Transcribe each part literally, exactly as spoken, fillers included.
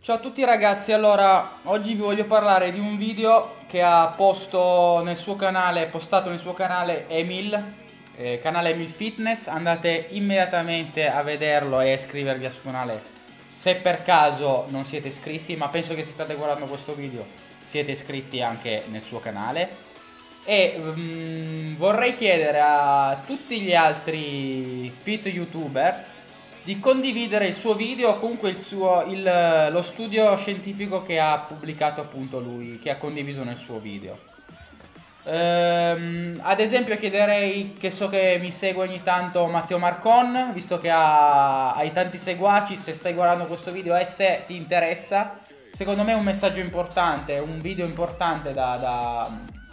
Ciao a tutti ragazzi, allora oggi vi voglio parlare di un video che ha posto nel suo canale, postato nel suo canale Emil, eh, canale Emil Fitness. Andate immediatamente a vederlo e a iscrivervi al suo canale se per caso non siete iscritti, ma penso che se state guardando questo video siete iscritti anche nel suo canale. E um, vorrei chiedere a tutti gli altri fit youtuber di condividere il suo video o comunque il suo, il, lo studio scientifico che ha pubblicato appunto lui, che ha condiviso nel suo video. Ehm, ad esempio chiederei, che so che mi segue ogni tanto Matteo Marcon, visto che ha, hai tanti seguaci, se stai guardando questo video e se ti interessa, secondo me è un messaggio importante, un video importante da, da,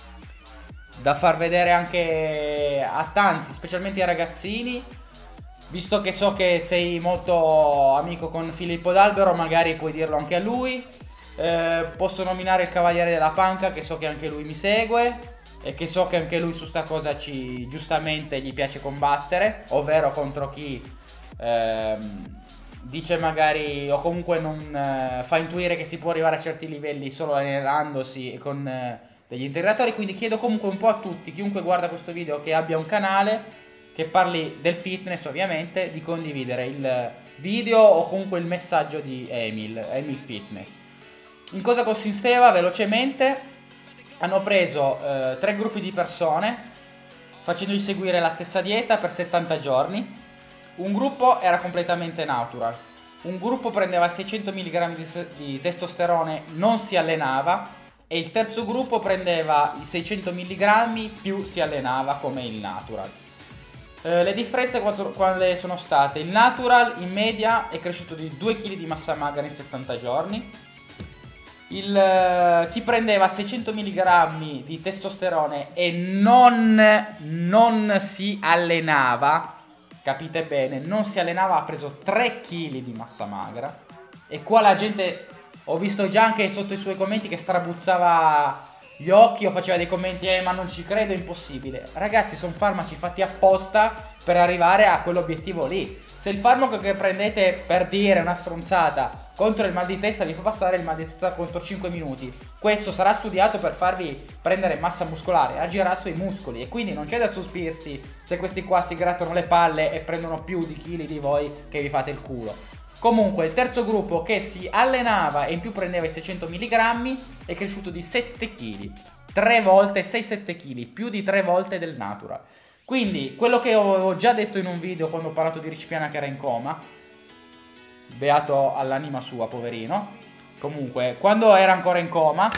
da far vedere anche a tanti, specialmente ai ragazzini. Visto che so che sei molto amico con Filippo D'Albero, magari puoi dirlo anche a lui. Eh, posso nominare il Cavaliere della Panca, che so che anche lui mi segue e che so che anche lui su sta cosa ci giustamente gli piace combattere, ovvero contro chi ehm, dice magari o comunque non eh, fa intuire che si può arrivare a certi livelli solo allenandosi e con eh, degli integratori. Quindi chiedo comunque un po' a tutti, chiunque guarda questo video che abbia un canale che parli del fitness, ovviamente, di condividere il video o comunque il messaggio di Emil, Emil Fitness. In cosa consisteva? Velocemente hanno preso eh, tre gruppi di persone facendogli seguire la stessa dieta per settanta giorni. Un gruppo era completamente natural, un gruppo prendeva seicento milligrammi di, di testosterone, non si allenava, e il terzo gruppo prendeva i seicento milligrammi più si allenava come il natural. Uh, le differenze quali sono state? Il natural in media è cresciuto di due chili di massa magra in settanta giorni. Il, uh, chi prendeva seicento milligrammi di testosterone e non, non si allenava, capite bene, non si allenava, ha preso tre chili di massa magra. E qua la gente, ho visto già anche sotto i suoi commenti che strabuzzava gli occhi o faceva dei commenti, eh ma non ci credo, è impossibile. Ragazzi, sono farmaci fatti apposta per arrivare a quell'obiettivo lì. Se il farmaco che prendete, per dire una stronzata, contro il mal di testa vi fa passare il mal di testa contro cinque minuti, questo sarà studiato per farvi prendere massa muscolare, agirà sui muscoli, e quindi non c'è da sospirsi se questi qua si grattano le palle e prendono più di chili di voi che vi fate il culo. Comunque il terzo gruppo, che si allenava e in più prendeva i seicento milligrammi, è cresciuto di sette chili, tre volte, sei sette chili, più di tre volte del natural. Quindi quello che ho già detto in un video quando ho parlato di Rich Piana che era in coma, beato all'anima sua, poverino. Comunque quando era ancora in coma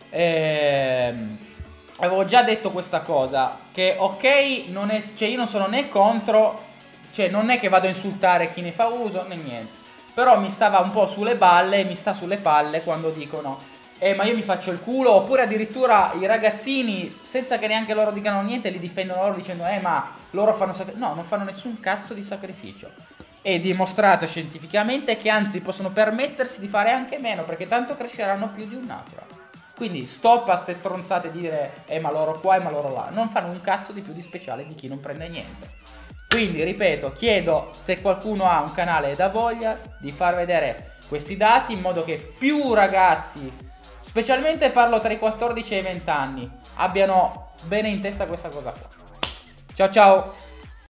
ehm, avevo già detto questa cosa, che ok, non è, cioè io non sono né contro, cioè non è che vado a insultare chi ne fa uso né niente, però mi stava un po' sulle balle, mi sta sulle palle quando dicono eh ma io mi faccio il culo, oppure addirittura i ragazzini senza che neanche loro dicano niente li difendono loro dicendo eh ma loro fanno sacrificio. No, non fanno nessun cazzo di sacrificio. È dimostrato scientificamente che anzi possono permettersi di fare anche meno, perché tanto cresceranno più di un natural. Quindi stop a ste stronzate di dire eh ma loro qua e ma loro là. Non fanno un cazzo di più di speciale di chi non prende niente. Quindi ripeto, chiedo se qualcuno ha un canale e ha voglia di far vedere questi dati in modo che più ragazzi, specialmente parlo tra i quattordici e i venti anni, abbiano bene in testa questa cosa qua. Ciao ciao!